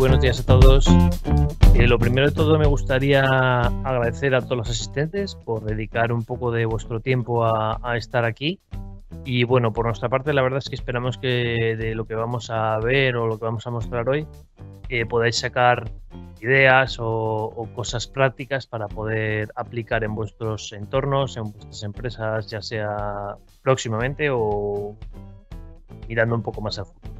buenos días a todos. Lo primero de todo me gustaría agradecer a todos los asistentes por dedicar un poco de vuestro tiempo a estar aquí. Y bueno, por nuestra parte la verdad es que esperamos que de lo que vamos a ver o lo que vamos a mostrar hoy podáis sacar ideas o cosas prácticas para poder aplicar en vuestros entornos, en vuestras empresas, ya sea próximamente o mirando un poco más a futuro.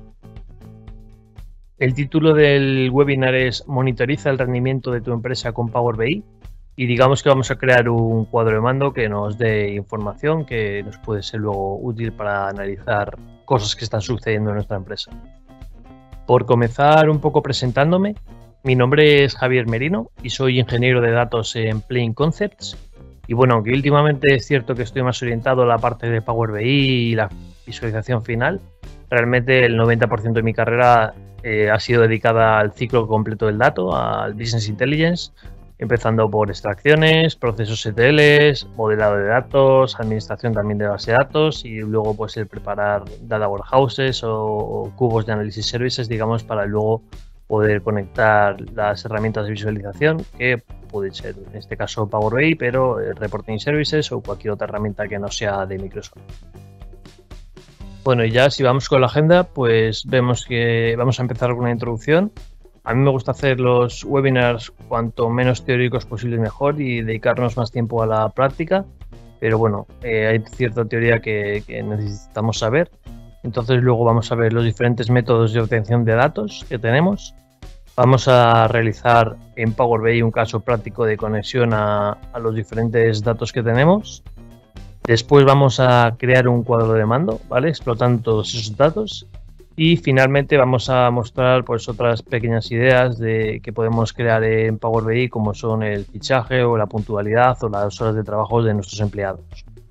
El título del webinar es Monitoriza el rendimiento de tu empresa con Power BI y digamos que vamos a crear un cuadro de mando que nos dé información que nos puede ser luego útil para analizar cosas que están sucediendo en nuestra empresa. Por comenzar un poco presentándome, mi nombre es Javier Merino y soy ingeniero de datos en Plain Concepts. Y bueno, aunque últimamente es cierto que estoy más orientado a la parte de Power BI y la visualización final, realmente el 90% de mi carrera ha sido dedicada al ciclo completo del dato, al Business Intelligence, empezando por extracciones, procesos ETLs, modelado de datos, administración también de base de datos y luego pues el preparar data warehouses o cubos de análisis services, digamos, para luego poder conectar las herramientas de visualización que puede ser en este caso Power BI, pero Reporting Services o cualquier otra herramienta que no sea de Microsoft. Bueno, y ya si vamos con la agenda, pues vemos que vamos a empezar con una introducción. A mí me gusta hacer los webinars cuanto menos teóricos posible mejor y dedicarnos más tiempo a la práctica, pero bueno, hay cierta teoría que necesitamos saber. Entonces luego vamos a ver los diferentes métodos de obtención de datos que tenemos. Vamos a realizar en Power BI un caso práctico de conexión a los diferentes datos que tenemos. Después vamos a crear un cuadro de mando, ¿vale? Explotando todos esos datos. Y finalmente vamos a mostrar pues otras pequeñas ideas que podemos crear en Power BI, como son el fichaje o la puntualidad o las horas de trabajo de nuestros empleados.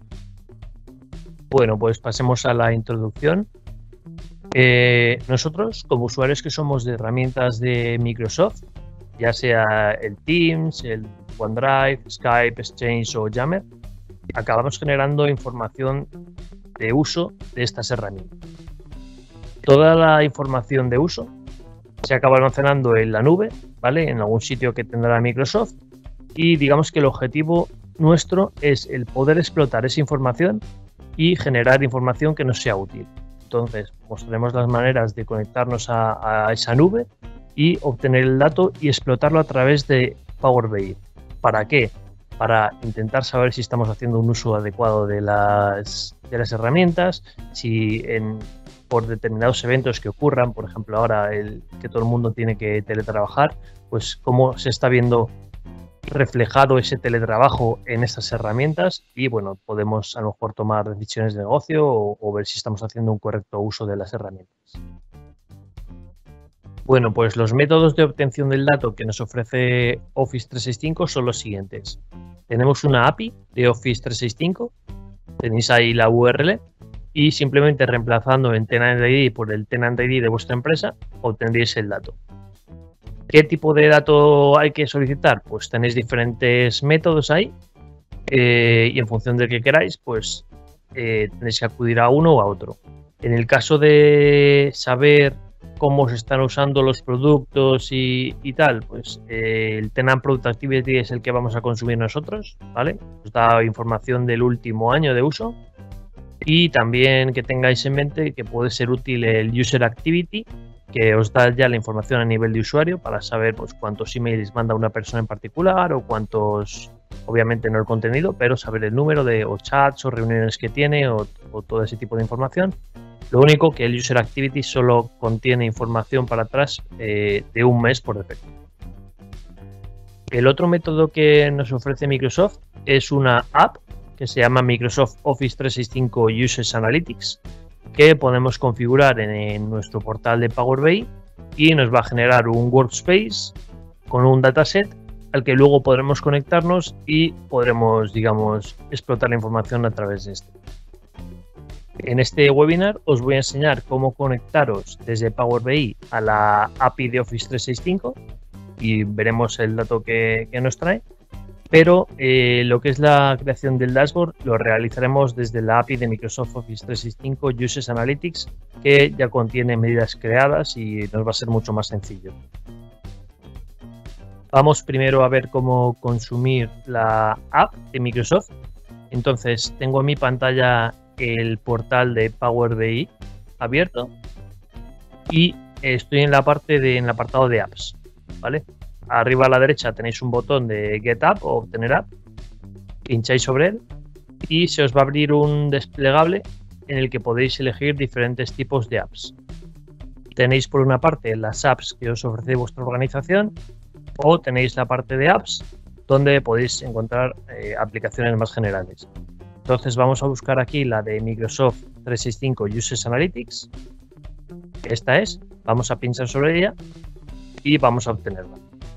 Bueno, pues pasemos a la introducción. Nosotros, como usuarios que somos de herramientas de Microsoft, ya sea el Teams, el OneDrive, Skype, Exchange o Yammer, acabamos generando información de uso de estas herramientas. Toda la información de uso se acaba almacenando en la nube, ¿vale? En algún sitio que tendrá Microsoft y digamos que el objetivo nuestro es el poder explotar esa información y generar información que nos sea útil. Entonces, mostraremos las maneras de conectarnos a esa nube y obtener el dato y explotarlo a través de Power BI. ¿Para qué? Para intentar saber si estamos haciendo un uso adecuado de las herramientas, si por determinados eventos que ocurran, por ejemplo ahora que todo el mundo tiene que teletrabajar, pues cómo se está viendo reflejado ese teletrabajo en estas herramientas y bueno, podemos a lo mejor tomar decisiones de negocio o ver si estamos haciendo un correcto uso de las herramientas. Bueno, pues los métodos de obtención del dato que nos ofrece Office 365 son los siguientes. Tenemos una API de Office 365, tenéis ahí la URL y simplemente reemplazando el Tenant ID por el Tenant ID de vuestra empresa obtendréis el dato. ¿Qué tipo de dato hay que solicitar? Pues tenéis diferentes métodos ahí y en función del que queráis, pues tenéis que acudir a uno o a otro. En el caso de saber cómo se están usando los productos y tal, pues el Tenant Product Activity es el que vamos a consumir nosotros, ¿vale? Os da información del último año de uso y también que tengáis en mente que puede ser útil el User Activity, que os da ya la información a nivel de usuario para saber pues cuántos emails manda una persona en particular o cuántos, obviamente no el contenido, pero saber el número de o chats o reuniones que tiene o todo ese tipo de información. Lo único que el User Activity solo contiene información para atrás de un mes por defecto. El otro método que nos ofrece Microsoft es una app que se llama Microsoft Office 365 Users Analytics, que podemos configurar en nuestro portal de Power BI y nos va a generar un workspace con un dataset al que luego podremos conectarnos y podremos, digamos, explotar la información a través de este. En este webinar os voy a enseñar cómo conectaros desde Power BI a la API de Office 365 y veremos el dato que nos trae. Pero lo que es la creación del dashboard lo realizaremos desde la API de Microsoft Office 365 Users Analytics, que ya contiene medidas creadas y nos va a ser mucho más sencillo. Vamos primero a ver cómo consumir la app de Microsoft. Entonces tengo en mi pantalla el portal de Power BI abierto y estoy en la parte en el apartado de apps, ¿vale? Arriba a la derecha tenéis un botón de Get App o Obtener App, pincháis sobre él y se os va a abrir un desplegable en el que podéis elegir diferentes tipos de apps. Tenéis por una parte las apps que os ofrece vuestra organización o tenéis la parte de apps donde podéis encontrar aplicaciones más generales. Entonces vamos a buscar aquí la de Microsoft 365 Users Analytics. Esta es, vamos a pinchar sobre ella y vamos a obtenerla.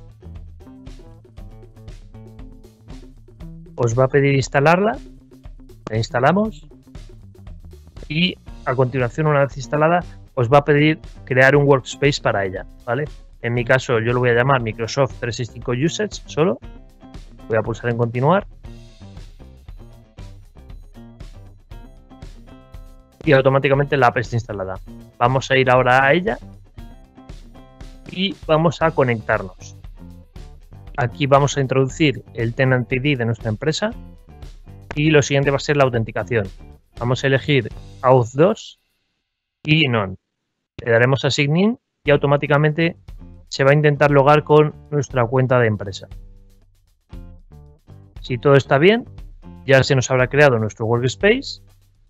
Os va a pedir instalarla, la instalamos y a continuación, una vez instalada, os va a pedir crear un workspace para ella, ¿vale? En mi caso yo lo voy a llamar Microsoft 365 Users solo. Voy a pulsar en continuar. Y automáticamente la app está instalada. Vamos a ir ahora a ella y vamos a conectarnos. Aquí vamos a introducir el Tenant ID de nuestra empresa y lo siguiente va a ser la autenticación. Vamos a elegir Auth 2 y None. Le daremos a Sign In y automáticamente se va a intentar logar con nuestra cuenta de empresa. Si todo está bien, ya se nos habrá creado nuestro workspace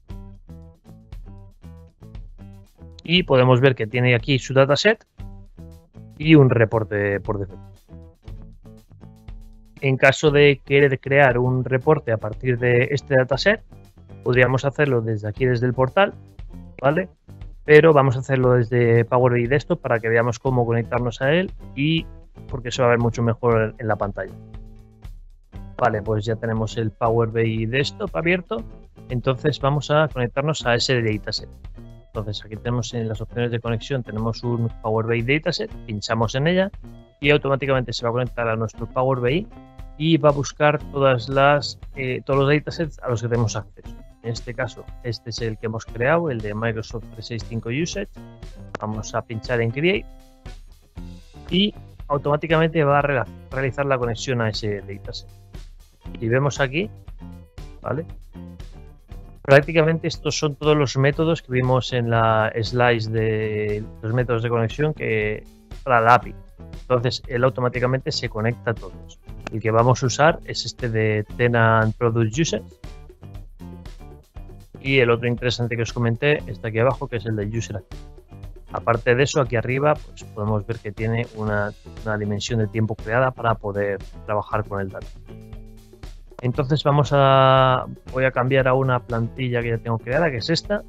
y podemos ver que tiene aquí su dataset y un reporte por defecto. En caso de querer crear un reporte a partir de este dataset, podríamos hacerlo desde aquí, desde el portal, ¿vale? Pero vamos a hacerlo desde Power BI Desktop para que veamos cómo conectarnos a él y porque se va a ver mucho mejor en la pantalla. Vale, pues ya tenemos el Power BI Desktop abierto, entonces vamos a conectarnos a ese dataset. Entonces aquí tenemos en las opciones de conexión, tenemos un Power BI Dataset, pinchamos en ella y automáticamente se va a conectar a nuestro Power BI y va a buscar todos los datasets a los que tenemos acceso. En este caso, este es el que hemos creado, el de Microsoft 365 Usage. Vamos a pinchar en Create y automáticamente va a realizar la conexión a ese dataset. Y vemos aquí, ¿vale? Prácticamente estos son todos los métodos que vimos en la slice de los métodos de conexión que para la API. Entonces él automáticamente se conecta a todos. El que vamos a usar es este de Tenant Product Usage. Y el otro interesante que os comenté está aquí abajo, que es el de User Active. Aparte de eso, aquí arriba pues podemos ver que tiene una dimensión de tiempo creada para poder trabajar con el dato. Entonces voy a cambiar a una plantilla que ya tengo creada, que es esta.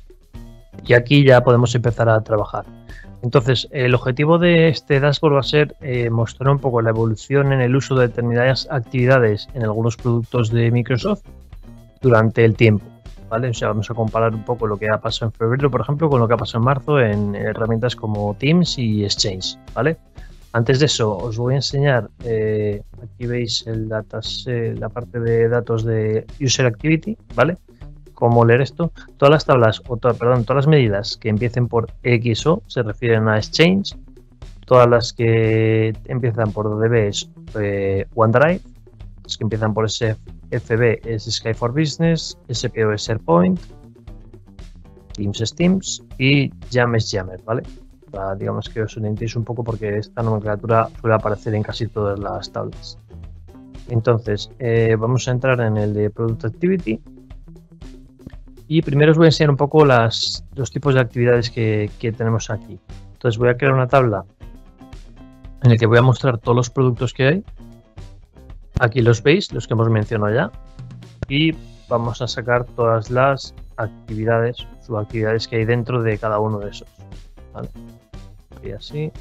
Y aquí ya podemos empezar a trabajar. Entonces, el objetivo de este dashboard va a ser mostrar un poco la evolución en el uso de determinadas actividades en algunos productos de Microsoft durante el tiempo, ¿vale? O sea, vamos a comparar un poco lo que ha pasado en febrero, por ejemplo, con lo que ha pasado en marzo en herramientas como Teams y Exchange, ¿vale? Antes de eso, os voy a enseñar, aquí veis la parte de datos de User Activity, ¿vale? Cómo leer esto. Todas las tablas, todas las medidas que empiecen por XO se refieren a Exchange. Todas las que empiezan por DB es OneDrive. Las que empiezan por SFB es Sky for Business, SPO es SharePoint, Teams es Teams y Jam es Jammer, ¿vale? Digamos que os orientéis un poco porque esta nomenclatura suele aparecer en casi todas las tablas. Entonces, vamos a entrar en el de Product Activity y primero os voy a enseñar un poco los tipos de actividades que tenemos aquí. Entonces voy a crear una tabla en la que voy a mostrar todos los productos que hay. Aquí los veis, los que hemos mencionado ya, y vamos a sacar todas las actividades, subactividades que hay dentro de cada uno de esos, ¿vale? Y así,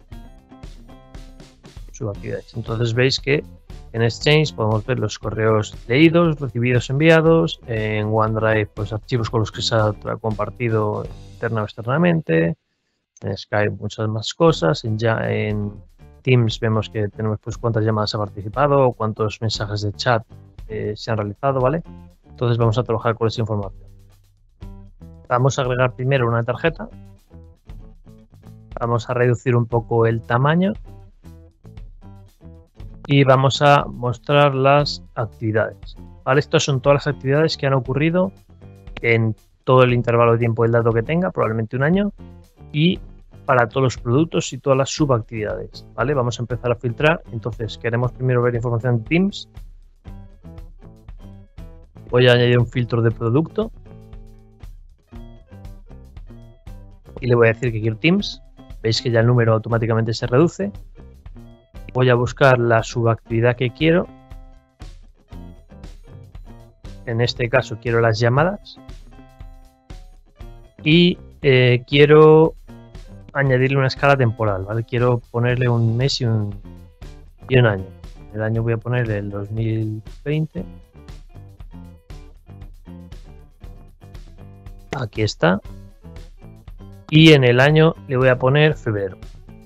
subactividades. Entonces veis que en Exchange podemos ver los correos leídos, recibidos, enviados. En OneDrive, pues archivos con los que se ha compartido interna o externamente. En Skype muchas más cosas. En Teams vemos que tenemos pues cuántas llamadas ha participado, cuántos mensajes de chat se han realizado, ¿vale? Entonces vamos a trabajar con esa información. Vamos a agregar primero una tarjeta. Vamos a reducir un poco el tamaño. y vamos a mostrar las actividades. ¿Vale? Estas son todas las actividades que han ocurrido en todo el intervalo de tiempo del dato que tenga, probablemente un año, y para todos los productos y todas las subactividades. ¿Vale? Vamos a empezar a filtrar. Entonces queremos primero ver información de Teams. Voy a añadir un filtro de producto y le voy a decir que quiero Teams. Veis que ya el número automáticamente se reduce. Voy a buscar la subactividad que quiero. En este caso quiero las llamadas. Y quiero añadirle una escala temporal, ¿vale? Quiero ponerle un mes y un año. El año voy a ponerle el 2020. Aquí está. Y en el año le voy a poner febrero.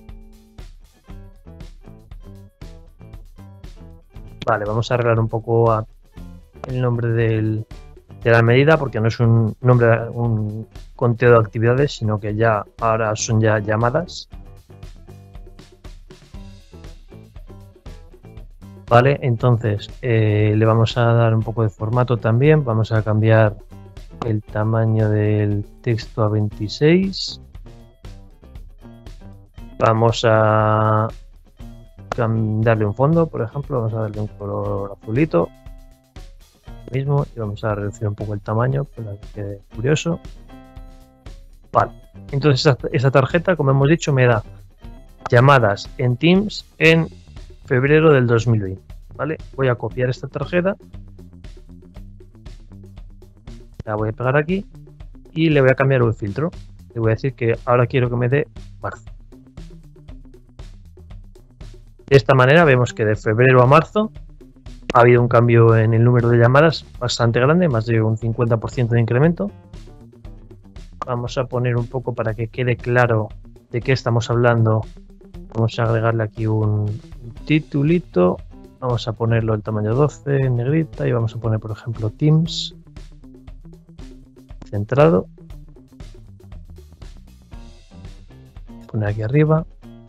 Vale, vamos a arreglar un poco el nombre de la medida, porque no es un nombre, un conteo de actividades, sino que ya ahora son ya llamadas. Vale, entonces le vamos a dar un poco de formato también. Vamos a cambiar el tamaño del texto a 26. Vamos a darle un fondo, por ejemplo. Vamos a darle un color azulito mismo y vamos a reducir un poco el tamaño para que quede curioso. Vale, entonces esa tarjeta, como hemos dicho, me da llamadas en Teams en febrero del 2020. Vale, voy a copiar esta tarjeta, la voy a pegar aquí y le voy a cambiar un filtro. Le voy a decir que ahora quiero que me dé marzo. De esta manera vemos que de febrero a marzo ha habido un cambio en el número de llamadas bastante grande, más de un 50% de incremento. Vamos a poner un poco para que quede claro de qué estamos hablando. Vamos a agregarle aquí un titulito. Vamos a ponerlo el tamaño 12 en negrita y vamos a poner, por ejemplo, Teams centrado. Poner aquí arriba.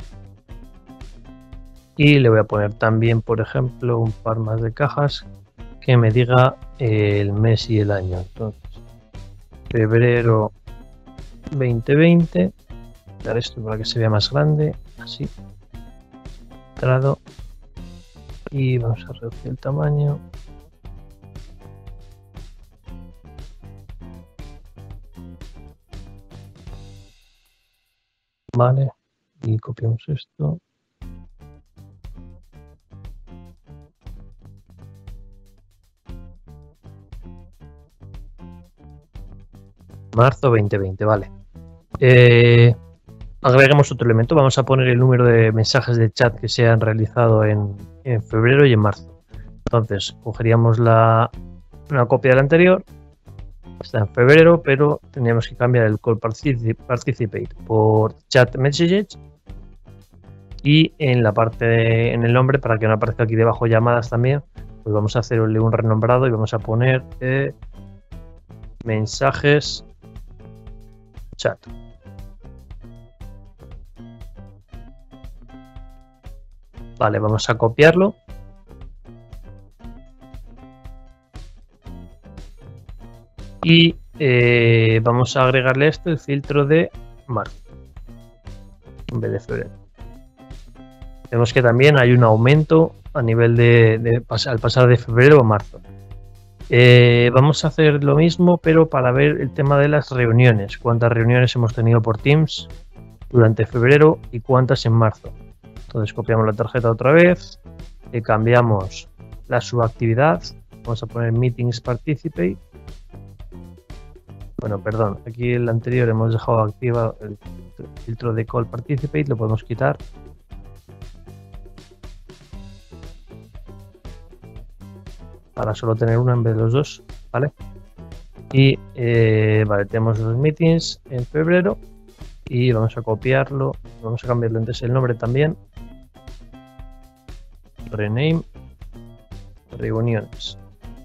Y le voy a poner también, por ejemplo, un par más de cajas que me diga el mes y el año. Entonces, febrero 2020. Dar esto para que se vea más grande. Así. Centrado. Y vamos a reducir el tamaño. Vale. Y copiamos esto. Marzo 2020, vale. Agregamos otro elemento. Vamos a poner el número de mensajes de chat que se han realizado en febrero y en marzo. Entonces, cogeríamos una copia del anterior. Está en febrero, pero tendríamos que cambiar el call participate por chat messages. Y en la parte, en el nombre, para que no aparezca aquí debajo llamadas también, pues vamos a hacerle un renombrado y vamos a poner mensajes chat. Vale, vamos a copiarlo. Y vamos a agregarle esto, el filtro de marzo, en vez de febrero. Vemos que también hay un aumento a nivel al pasar de febrero a marzo. Vamos a hacer lo mismo, pero para ver el tema de las reuniones. Cuántas reuniones hemos tenido por Teams durante febrero y cuántas en marzo. Entonces copiamos la tarjeta otra vez, le cambiamos la subactividad, vamos a poner Meetings Participate. Bueno, perdón, aquí el anterior hemos dejado activa el filtro de Call Participate, lo podemos quitar. Para solo tener una en vez de los dos, ¿vale? Y vale, tenemos los meetings en febrero y vamos a copiarlo, vamos a cambiarlo entonces el nombre también. Rename reuniones.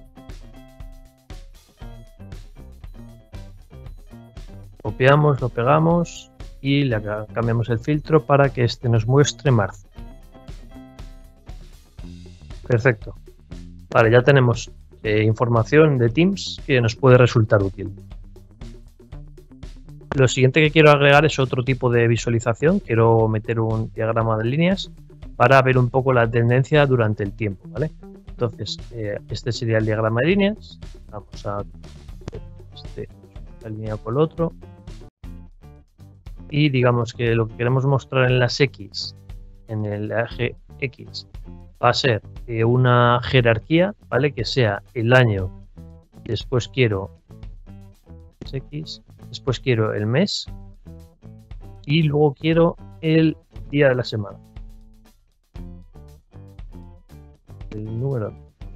Copiamos, lo pegamos y le cambiamos el filtro para que este nos muestre marzo. Perfecto. Vale, ya tenemos información de Teams que nos puede resultar útil. Lo siguiente que quiero agregar es otro tipo de visualización. Quiero meter un diagrama de líneas para ver un poco la tendencia durante el tiempo, ¿vale? Entonces, este sería el diagrama de líneas. Vamos a alineado con el otro. Y digamos que lo que queremos mostrar en las X, en el eje X, va a ser una jerarquía, ¿vale? Que sea el año, después quiero X, después quiero el mes y luego quiero el día de la semana. El número.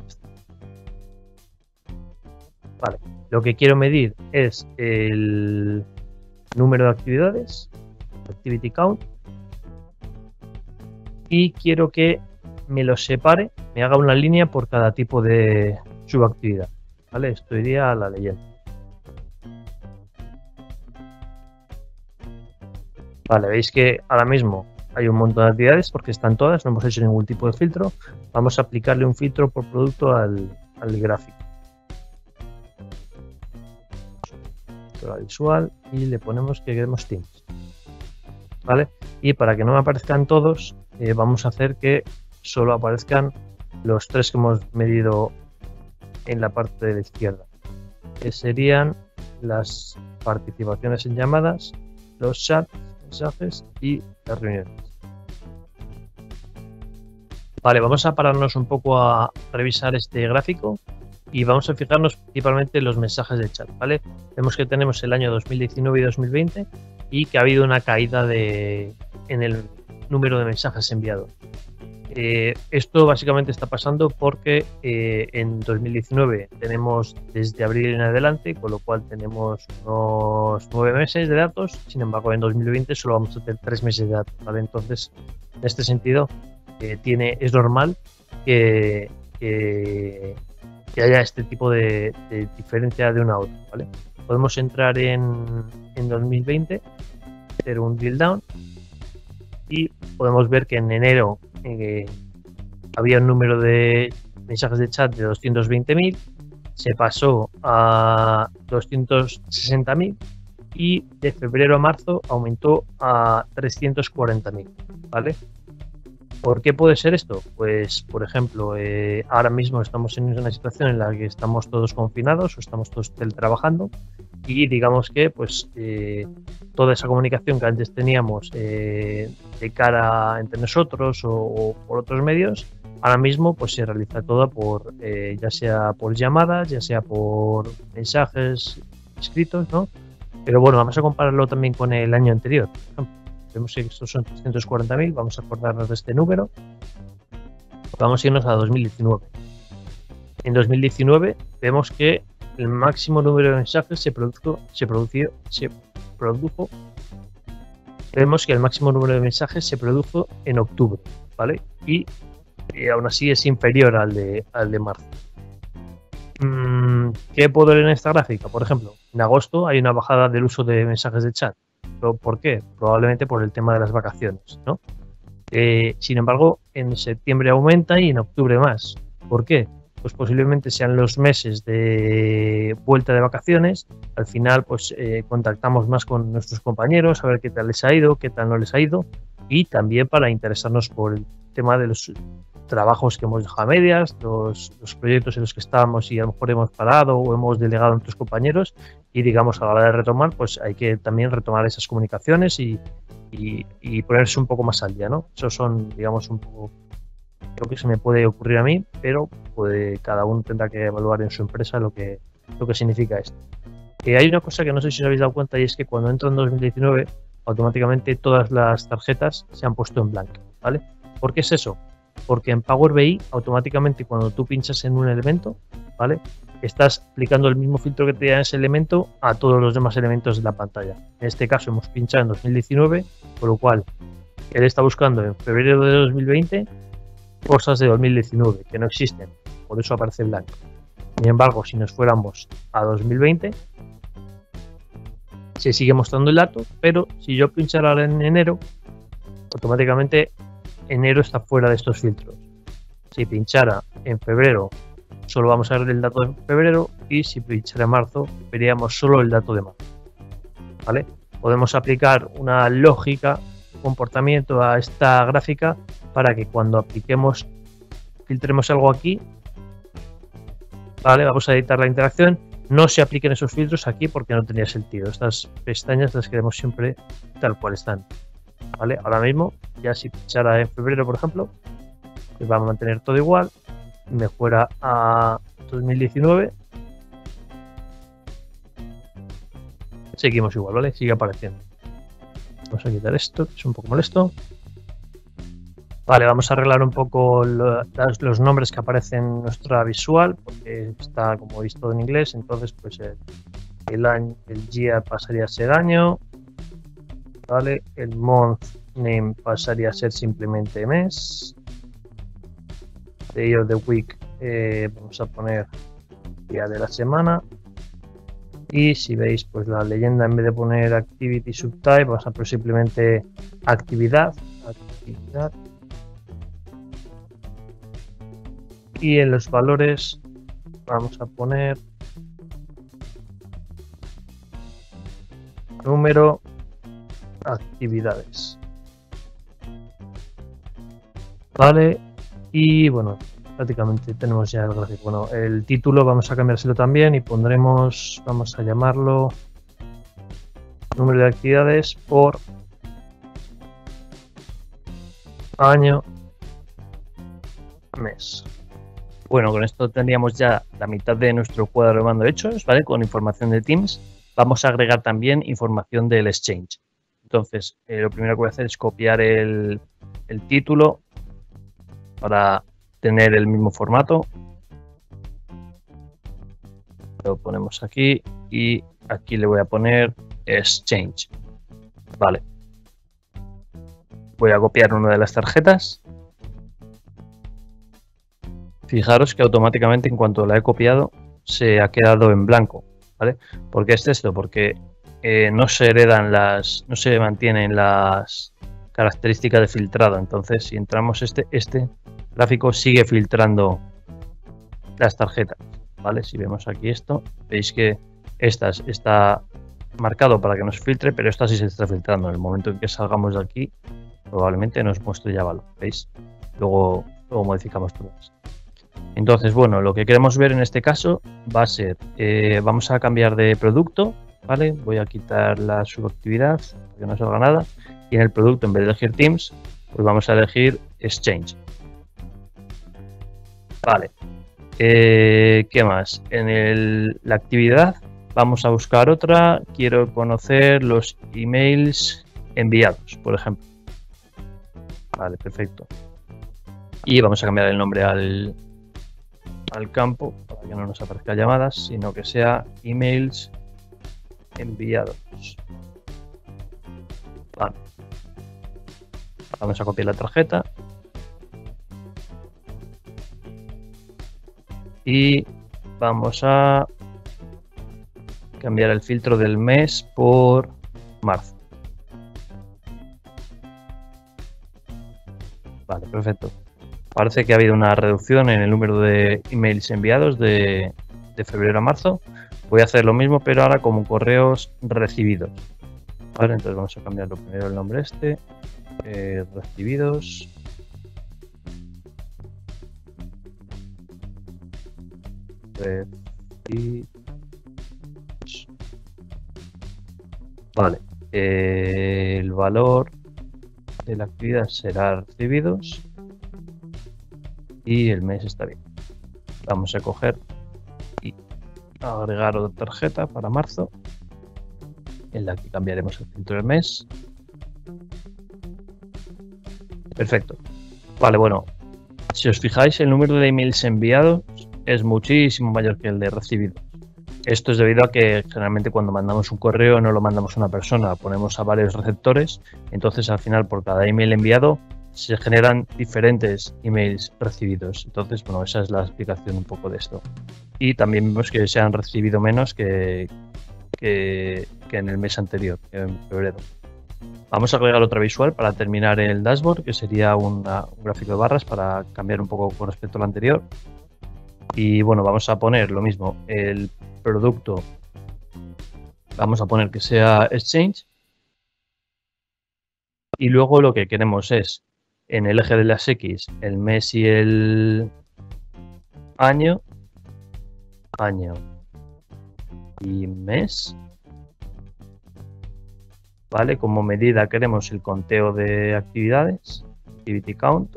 Vale, lo que quiero medir es el número de actividades, activity count, y quiero que me lo separe, me haga una línea por cada tipo de subactividad, ¿vale? Esto iría a la leyenda. Vale, veis que ahora mismo hay un montón de actividades porque están todas, no hemos hecho ningún tipo de filtro. Vamos a aplicarle un filtro por producto al gráfico. La visual y le ponemos que queremos Teams, ¿vale? Y para que no me aparezcan todos, vamos a hacer que solo aparezcan los tres que hemos medido en la parte de la izquierda, que serían las participaciones en llamadas, los chats, mensajes y las reuniones. Vale, vamos a pararnos un poco a revisar este gráfico y vamos a fijarnos principalmente en los mensajes de chat, ¿vale? Vemos que tenemos el año 2019 y 2020 y que ha habido una caída en el número de mensajes enviados. Esto básicamente está pasando porque en 2019 tenemos desde abril en adelante, con lo cual tenemos unos 9 meses de datos. Sin embargo, en 2020 solo vamos a tener 3 meses de datos, ¿vale? Entonces, en este sentido, es normal que haya este tipo de diferencia de una a otra, ¿vale? Podemos entrar en 2020, hacer un drill down y podemos ver que en enero había un número de mensajes de chat de 220.000, se pasó a 260.000 y de febrero a marzo aumentó a 340.000, ¿vale? ¿Por qué puede ser esto? Pues, por ejemplo, ahora mismo estamos en una situación en la que estamos todos confinados o estamos todos teletrabajando y digamos que pues toda esa comunicación que antes teníamos de cara entre nosotros o por otros medios, ahora mismo pues se realiza toda por ya sea por llamadas, ya sea por mensajes escritos, ¿no? Pero bueno, vamos a compararlo también con el año anterior. Por ejemplo, vemos que estos son 340.000, vamos a acordarnos de este número. Vamos a irnos a 2019. En 2019 vemos que el máximo número de mensajes se produjo. Vemos que el máximo número de mensajes se produjo en octubre, ¿vale? Y aún así es inferior al de marzo. ¿Qué puedo leer en esta gráfica? Por ejemplo, en agosto hay una bajada del uso de mensajes de chat. ¿Por qué? Probablemente por el tema de las vacaciones, ¿no? Sin embargo, en septiembre aumenta y en octubre más. ¿Por qué? Pues posiblemente sean los meses de vuelta de vacaciones. Al final, pues contactamos más con nuestros compañeros, a ver qué tal les ha ido, qué tal no les ha ido, y también para interesarnos por el tema de los trabajos que hemos dejado a medias, los proyectos en los que estábamos y a lo mejor hemos parado o hemos delegado a nuestros compañeros, y digamos a la hora de retomar, pues hay que también retomar esas comunicaciones y ponerse un poco más al día, ¿no? Eso son, digamos, un poco lo que se me puede ocurrir a mí, pero cada uno tendrá que evaluar en su empresa lo que significa esto. Hay una cosa que no sé si os habéis dado cuenta, y es que cuando entro en 2019 automáticamente todas las tarjetas se han puesto en blanco, ¿vale? ¿Por qué es eso? Porque en Power BI automáticamente cuando tú pinchas en un elemento, ¿vale?, estás aplicando el mismo filtro que te da ese elemento a todos los demás elementos de la pantalla. En este caso hemos pinchado en 2019, por lo cual él está buscando en febrero de 2020 cosas de 2019 que no existen, por eso aparece blanco. Sin embargo, si nos fuéramos a 2020, se sigue mostrando el dato, pero si yo pinchara ahora en enero, automáticamente enero está fuera de estos filtros. Si pinchara en febrero, solo vamos a ver el dato de febrero, y si pinchara en marzo, veríamos solo el dato de marzo. ¿Vale? Podemos aplicar una lógica, comportamiento a esta gráfica para que cuando filtremos algo aquí, ¿vale? Vamos a editar la interacción, no se apliquen esos filtros aquí porque no tenía sentido. Estas pestañas las queremos siempre tal cual están, ¿vale? Ahora mismo, ya si pinchara en febrero, por ejemplo, pues va a mantener todo igual, me fuera a 2019, seguimos igual, ¿vale? Sigue apareciendo. Vamos a quitar esto, que es un poco molesto. Vale, vamos a arreglar un poco los nombres que aparecen en nuestra visual, porque está como visto en inglés, entonces pues el año, el year pasaría a ser año, vale, el month name pasaría a ser simplemente mes, day of the week vamos a poner día de la semana, y si veis pues la leyenda, en vez de poner activity subtype, vamos a poner simplemente actividad. Y en los valores vamos a poner número, actividades. Vale, y bueno, prácticamente tenemos ya el gráfico. Bueno, el título vamos a cambiárselo también y pondremos, vamos a llamarlo número de actividades por año, mes. Bueno, con esto tendríamos ya la mitad de nuestro cuadro de mando hechos, ¿vale? Con información de Teams. Vamos a agregar también información del Exchange. Entonces, lo primero que voy a hacer es copiar el título para tener el mismo formato. Lo ponemos aquí y aquí le voy a poner Exchange. Vale. Voy a copiar una de las tarjetas. Fijaros que automáticamente, en cuanto la he copiado, se ha quedado en blanco, ¿vale? ¿Por qué es esto? Porque no se heredan no se mantienen las características de filtrado. Entonces, si entramos este gráfico sigue filtrando las tarjetas, ¿vale? Si vemos aquí esto, veis que está marcado para que nos filtre, pero esta sí se está filtrando. En el momento en que salgamos de aquí, probablemente nos muestre ya valor, ¿veis? Luego modificamos todo esto. Entonces, bueno, lo que queremos ver en este caso va a ser, vamos a cambiar de producto, ¿vale? Voy a quitar la subactividad para que no salga nada, y en el producto, en vez de elegir Teams, pues vamos a elegir Exchange. Vale. ¿Qué más? En la actividad vamos a buscar otra. Quiero conocer los emails enviados, por ejemplo. Vale, perfecto. Y vamos a cambiar el nombre al campo para que no nos aparezca llamadas, sino que sea emails enviados. Vale. Vamos a copiar la tarjeta y vamos a cambiar el filtro del mes por marzo. Vale, perfecto. Parece que ha habido una reducción en el número de emails enviados de febrero a marzo. Voy a hacer lo mismo, pero ahora como correos recibidos. Vale, entonces vamos a cambiarlo primero el nombre recibidos. Vale, el valor de la actividad será recibidos. Y el mes está bien. Vamos a coger y agregar otra tarjeta para marzo, en la que cambiaremos el filtro del mes. Perfecto. Vale, bueno, si os fijáis, el número de emails enviados es muchísimo mayor que el de recibidos. Esto es debido a que generalmente cuando mandamos un correo no lo mandamos a una persona, ponemos a varios receptores. Entonces, al final, por cada email enviado se generan diferentes emails recibidos. Entonces, bueno, esa es la explicación un poco de esto. Y también vemos que se han recibido menos que en el mes anterior, en febrero. Vamos a agregar otra visual para terminar el dashboard, que sería un gráfico de barras para cambiar un poco con respecto al anterior. Y bueno, vamos a poner lo mismo, el producto, vamos a poner que sea Exchange. Y luego lo que queremos es, en el eje de las X, el mes y el año y mes. ¿Vale? Como medida queremos el conteo de actividades, activity count.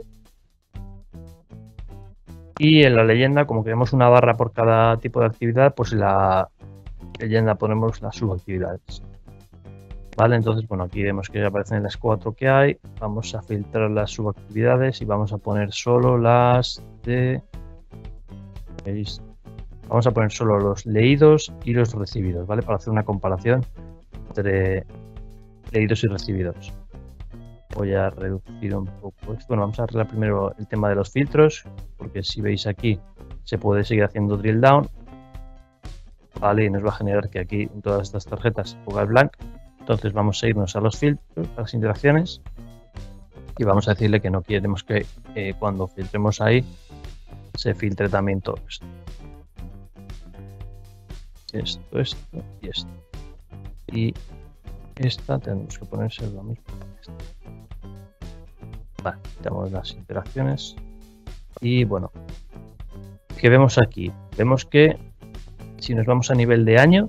Y en la leyenda, como queremos una barra por cada tipo de actividad, pues en la leyenda ponemos las subactividades. Vale, entonces, bueno, aquí vemos que ya aparecen las 4 que hay. Vamos a filtrar las subactividades y vamos a poner solo las de... ¿Veis? Vamos a poner solo los leídos y los recibidos, ¿vale? Para hacer una comparación entre leídos y recibidos. Voy a reducir un poco esto. Bueno, vamos a arreglar primero el tema de los filtros, porque si veis aquí se puede seguir haciendo drill down, vale, y nos va a generar que aquí en todas estas tarjetas ponga el blank. Entonces vamos a irnos a los filtros, a las interacciones, y vamos a decirle que no queremos que cuando filtremos ahí se filtre también todo esto. Esto y esto. Y esta tenemos que ponerse lo mismo. Vale, tenemos las interacciones. Y bueno, ¿qué vemos aquí? Vemos que si nos vamos a nivel de año,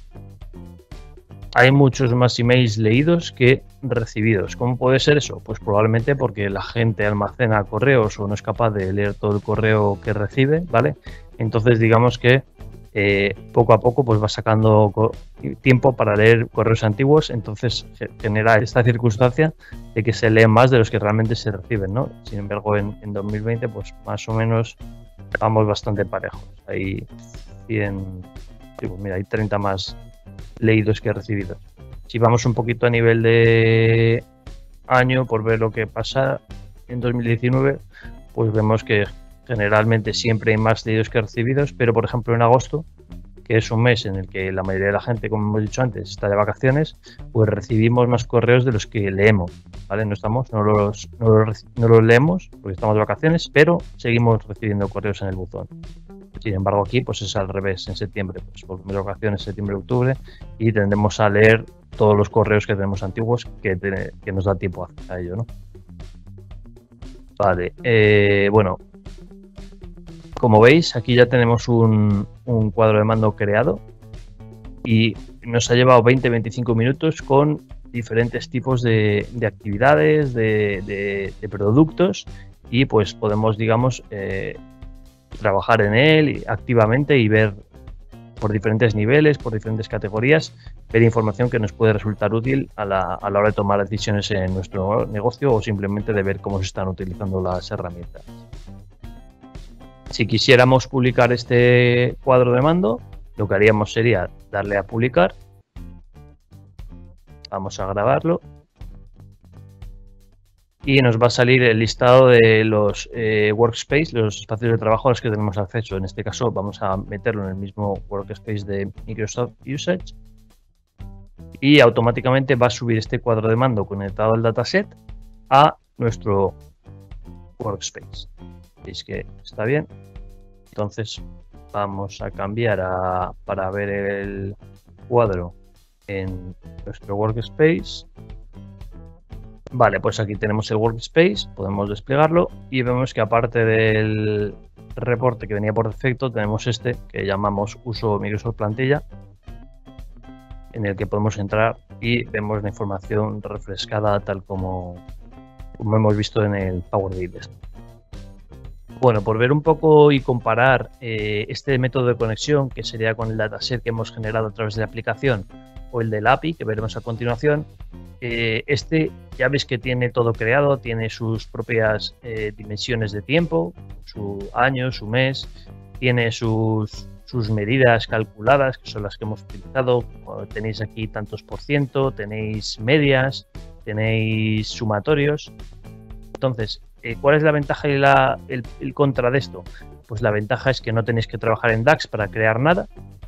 hay muchos más emails leídos que recibidos. ¿Cómo puede ser eso? Pues probablemente porque la gente almacena correos o no es capaz de leer todo el correo que recibe, ¿vale? Entonces digamos que poco a poco pues va sacando tiempo para leer correos antiguos, entonces genera esta circunstancia de que se leen más de los que realmente se reciben, ¿no? Sin embargo, en 2020 pues más o menos vamos bastante parejos. Hay 100, pues mira, hay 30 más leídos que recibidos. Si vamos un poquito a nivel de año por ver lo que pasa en 2019, pues vemos que generalmente siempre hay más leídos que recibidos, pero por ejemplo en agosto, que es un mes en el que la mayoría de la gente, como hemos dicho antes, está de vacaciones, pues recibimos más correos de los que leemos, ¿vale? No los leemos porque estamos de vacaciones, pero seguimos recibiendo correos en el buzón. Sin embargo, aquí pues es al revés. En septiembre, pues volvemos de vacaciones, septiembre, octubre, y tendremos a leer todos los correos que tenemos antiguos que nos da tiempo a ello, ¿no? Vale, bueno, como veis, aquí ya tenemos un cuadro de mando creado y nos ha llevado 20-25 minutos con diferentes tipos de actividades, de productos, y pues podemos, digamos, trabajar en él activamente y ver por diferentes niveles, por diferentes categorías, ver información que nos puede resultar útil a la hora de tomar decisiones en nuestro negocio o simplemente de ver cómo se están utilizando las herramientas. Si quisiéramos publicar este cuadro de mando, lo que haríamos sería darle a publicar. Vamos a grabarlo. Y nos va a salir el listado de los workspace, los espacios de trabajo a los que tenemos acceso. En este caso vamos a meterlo en el mismo workspace de Microsoft Usage. Y automáticamente va a subir este cuadro de mando conectado al dataset a nuestro workspace. Veis que está bien. Entonces vamos a cambiar para ver el cuadro en nuestro workspace. Vale, pues aquí tenemos el workspace, podemos desplegarlo y vemos que aparte del reporte que venía por defecto, tenemos este que llamamos uso Microsoft plantilla, en el que podemos entrar y vemos la información refrescada tal como hemos visto en el Power BI. Bueno, por ver un poco y comparar este método de conexión, que sería con el dataset que hemos generado a través de la aplicación, o el del API, que veremos a continuación, este ya veis que tiene todo creado, tiene sus propias dimensiones de tiempo, su año, su mes, tiene sus medidas calculadas, que son las que hemos utilizado. Tenéis aquí tantos por ciento, tenéis medias, tenéis sumatorios. Entonces, ¿cuál es la ventaja y el contra de esto? Pues la ventaja es que no tenéis que trabajar en DAX para crear nada,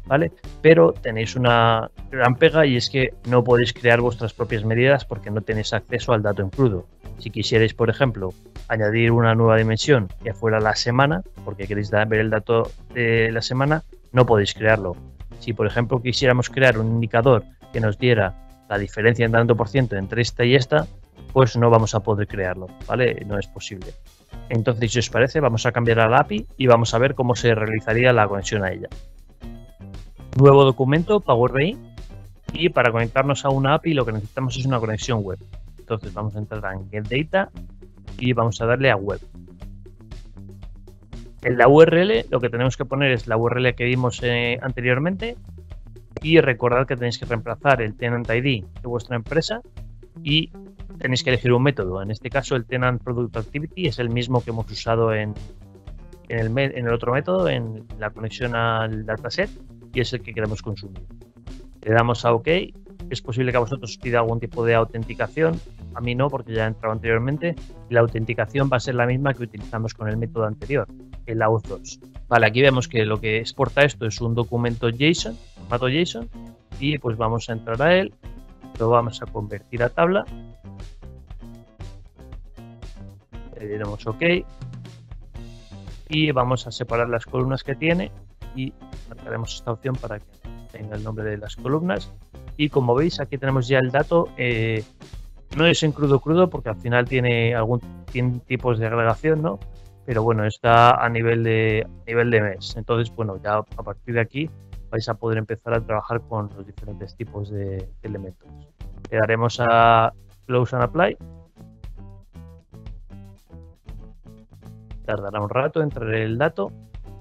¿vale? Pero tenéis una gran pega y es que no podéis crear vuestras propias medidas porque no tenéis acceso al dato en crudo. Si quisierais, por ejemplo, añadir una nueva dimensión que fuera la semana, porque queréis ver el dato de la semana, no podéis crearlo. Si, por ejemplo, quisiéramos crear un indicador que nos diera la diferencia en tanto por ciento entre esta y esta, pues no vamos a poder crearlo, ¿vale? No es posible. Entonces, si os parece, vamos a cambiar a la API y vamos a ver cómo se realizaría la conexión a ella. Nuevo documento, Power BI, y para conectarnos a una API lo que necesitamos es una conexión web. Entonces vamos a entrar en Get Data y vamos a darle a Web. En la URL lo que tenemos que poner es la URL que vimos anteriormente y recordad que tenéis que reemplazar el Tenant ID de vuestra empresa y tenéis que elegir un método. En este caso el Tenant Product Activity es el mismo que hemos usado en el otro método, en la conexión al dataset, y es el que queremos consumir. Le damos a OK. Es posible que a vosotros os pida algún tipo de autenticación. A mí no, porque ya he entrado anteriormente. La autenticación va a ser la misma que utilizamos con el método anterior, el Auth2. Vale, aquí vemos que lo que exporta esto es un documento JSON, formato JSON, y pues vamos a entrar a él, lo vamos a convertir a tabla, le diremos OK, y vamos a separar las columnas que tiene y marcaremos esta opción para que tenga el nombre de las columnas. Y como veis, aquí tenemos ya el dato. No es en crudo porque al final tiene tipos de agregación, ¿no? Pero bueno, está a nivel de mes. Entonces, bueno, ya a partir de aquí vais a poder empezar a trabajar con los diferentes tipos de elementos. Le daremos a Close and Apply. Tardará un rato en traer el dato.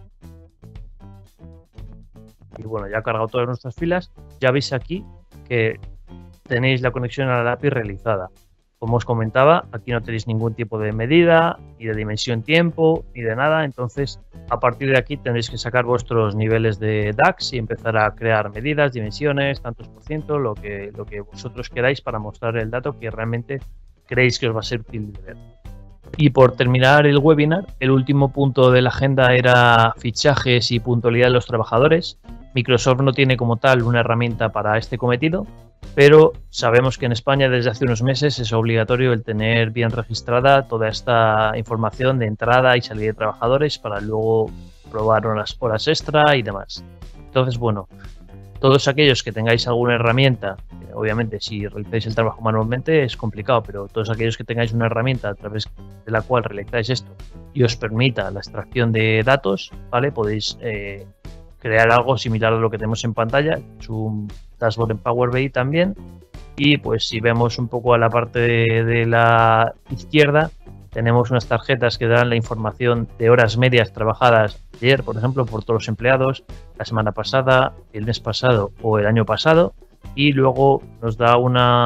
Y bueno, ya ha cargado todas nuestras filas. Ya veis aquí que tenéis la conexión a la API realizada. Como os comentaba, aquí no tenéis ningún tipo de medida, ni de dimensión tiempo, ni de nada. Entonces, a partir de aquí tendréis que sacar vuestros niveles de DAX y empezar a crear medidas, dimensiones, tantos por ciento, lo que vosotros queráis para mostrar el dato que realmente creéis que os va a ser útil de ver. Y por terminar el webinar, el último punto de la agenda era fichajes y puntualidad de los trabajadores. Microsoft no tiene como tal una herramienta para este cometido, pero sabemos que en España desde hace unos meses es obligatorio el tener bien registrada toda esta información de entrada y salida de trabajadores para luego probar horas extra y demás. Entonces, bueno, todos aquellos que tengáis alguna herramienta, obviamente si realizáis el trabajo manualmente es complicado, pero todos aquellos que tengáis una herramienta a través de la cual realizáis esto y os permita la extracción de datos, ¿vale? Podéis crear algo similar a lo que tenemos en pantalla, es un dashboard en Power BI también. Y pues si vemos un poco a la parte de la izquierda, tenemos unas tarjetas que dan la información de horas medias trabajadas ayer, por ejemplo, por todos los empleados, la semana pasada, el mes pasado o el año pasado, y luego nos da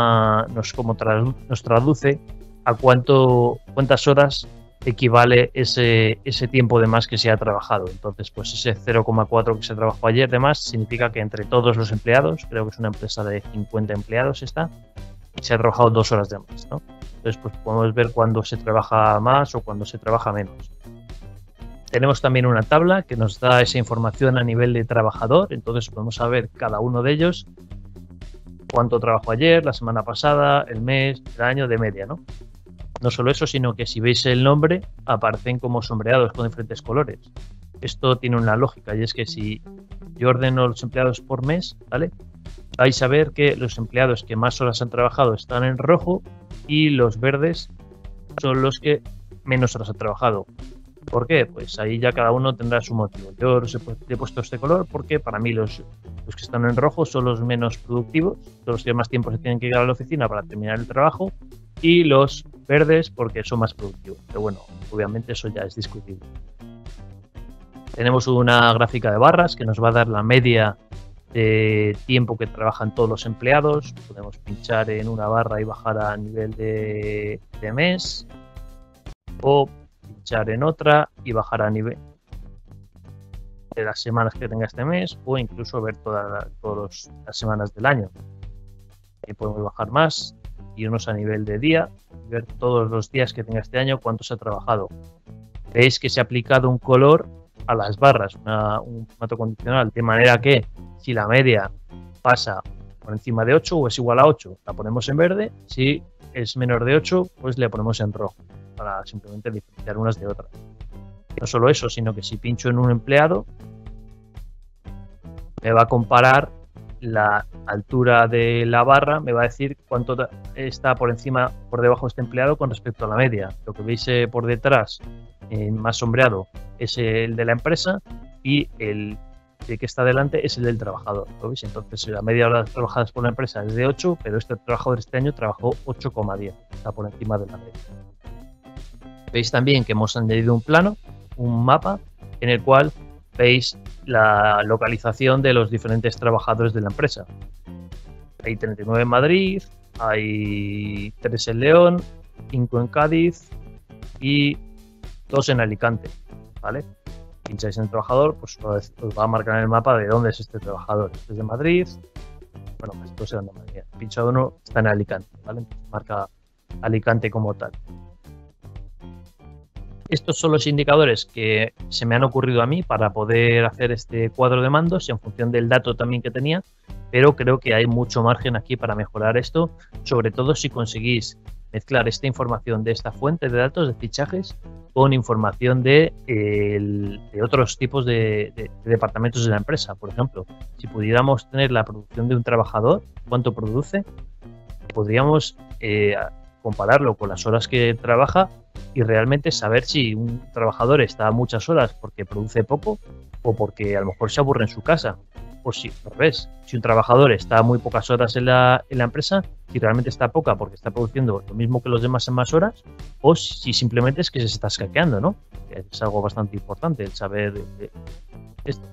nos traduce a cuántas horas equivale ese tiempo de más que se ha trabajado. Entonces, pues ese 0,4 que se trabajó ayer de más significa que entre todos los empleados, creo que es una empresa de 50 empleados se ha trabajado 2 horas de más, ¿no? Entonces, pues podemos ver cuándo se trabaja más o cuándo se trabaja menos. Tenemos también una tabla que nos da esa información a nivel de trabajador, entonces podemos saber cada uno de ellos cuánto trabajó ayer, la semana pasada, el mes, el año de media, ¿no? No solo eso, sino que si veis el nombre, aparecen como sombreados con diferentes colores. Esto tiene una lógica y es que si yo ordeno los empleados por mes, ¿vale? Vais a ver que los empleados que más horas han trabajado están en rojo y los verdes son los que menos horas han trabajado. ¿Por qué? Pues ahí ya cada uno tendrá su motivo. Yo os he puesto este color porque para mí los que están en rojo son los menos productivos, son los que más tiempo se tienen que ir a la oficina para terminar el trabajo, y los verdes porque son más productivos. Pero bueno, obviamente eso ya es discutible. Tenemos una gráfica de barras que nos va a dar la media de tiempo que trabajan todos los empleados. Podemos pinchar en una barra y bajar a nivel de mes, o pinchar en otra y bajar a nivel de las semanas que tenga este mes, o incluso ver todas las semanas del año. Ahí podemos bajar más, irnos a nivel de día, ver todos los días que tenga este año, cuánto se ha trabajado. Veis que se ha aplicado un color a las barras, un formato condicional, de manera que Si la media pasa por encima de 8 o es igual a 8, la ponemos en verde. Si es menor de 8, pues le ponemos en rojo, para simplemente diferenciar unas de otras. No solo eso, sino que si pincho en un empleado, me va a comparar la altura de la barra, me va a decir cuánto está por encima, por debajo de este empleado con respecto a la media. Lo que veis por detrás, más sombreado, es el de la empresa, y el que está delante es el del trabajador. ¿Lo veis? Entonces, la media de horas trabajadas por la empresa es de 8, pero este trabajador este año trabajó 8,10, está por encima de la media. Veis también que hemos añadido un plano, un mapa, en el cual veis la localización de los diferentes trabajadores de la empresa. Hay 39 en Madrid, hay 3 en León, 5 en Cádiz y 2 en Alicante, ¿vale? Pincháis en el trabajador, pues os va a marcar en el mapa de dónde es este trabajador. Este es de Madrid, bueno, pues estos eran de Madrid. Pinchado uno, está en Alicante, ¿vale? Marca Alicante como tal. Estos son los indicadores que se me han ocurrido a mí para poder hacer este cuadro de mandos en función del dato también que tenía, pero creo que hay mucho margen aquí para mejorar esto, sobre todo si conseguís mezclar esta información de esta fuente de datos de fichajes con información de otros tipos de departamentos de la empresa. Por ejemplo, si pudiéramos tener la producción de un trabajador, cuánto produce, podríamos compararlo con las horas que trabaja y realmente saber si un trabajador está muchas horas porque produce poco o porque a lo mejor se aburre en su casa. O si, al revés, si un trabajador está muy pocas horas en la empresa, si realmente está poca porque está produciendo lo mismo que los demás en más horas, o si simplemente es que se está escaqueando, ¿no? Es algo bastante importante el saber esto.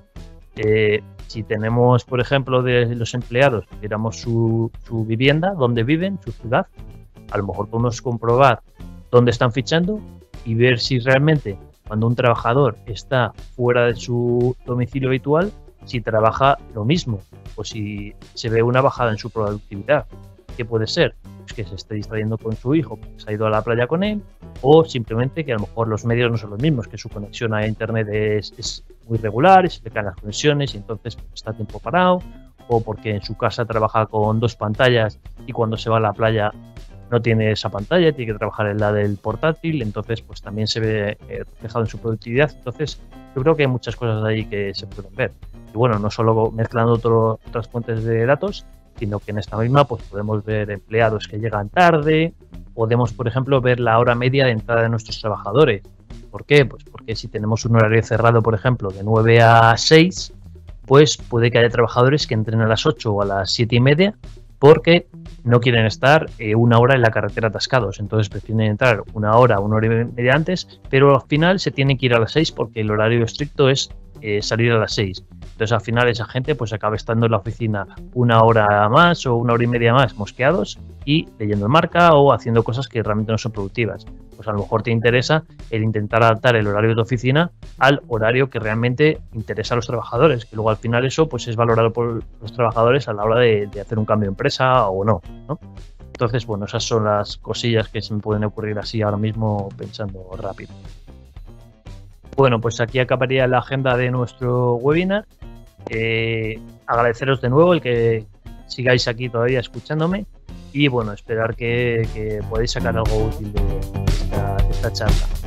Si tenemos, por ejemplo, de los empleados, tuviéramos su vivienda, dónde viven, su ciudad, a lo mejor podemos comprobar dónde están fichando y ver si realmente cuando un trabajador está fuera de su domicilio habitual, si trabaja lo mismo o si se ve una bajada en su productividad. ¿Qué puede ser? Pues que se esté distrayendo con su hijo, que se ha ido a la playa con él, o simplemente que a lo mejor los medios no son los mismos, que su conexión a internet es muy regular y se le caen las conexiones y entonces está tiempo parado, o porque en su casa trabaja con 2 pantallas y cuando se va a la playa no tiene esa pantalla, tiene que trabajar en la del portátil, entonces pues también se ve reflejado en su productividad. Entonces yo creo que hay muchas cosas ahí que se pueden ver. Y bueno, no solo mezclando otras fuentes de datos, sino que en esta misma pues podemos ver empleados que llegan tarde, podemos por ejemplo ver la hora media de entrada de nuestros trabajadores. ¿Por qué? Pues porque si tenemos un horario cerrado, por ejemplo, de 9 a 6, pues puede que haya trabajadores que entren a las 8 o a las 7:30 porque no quieren estar una hora en la carretera atascados, entonces prefieren entrar una hora y media antes, pero al final se tienen que ir a las 6 porque el horario estricto es salir a las 6. Entonces al final esa gente pues acaba estando en la oficina una hora más o una hora y media más mosqueados y leyendo el marca o haciendo cosas que realmente no son productivas. Pues a lo mejor te interesa el intentar adaptar el horario de tu oficina al horario que realmente interesa a los trabajadores, que luego al final eso pues es valorado por los trabajadores a la hora de hacer un cambio de empresa o no, ¿no? Entonces, bueno, esas son las cosillas que se me pueden ocurrir así ahora mismo pensando rápido. Bueno, pues aquí acabaría la agenda de nuestro webinar. Agradeceros de nuevo el que sigáis aquí todavía escuchándome y bueno, esperar que podáis sacar algo útil de esta charla.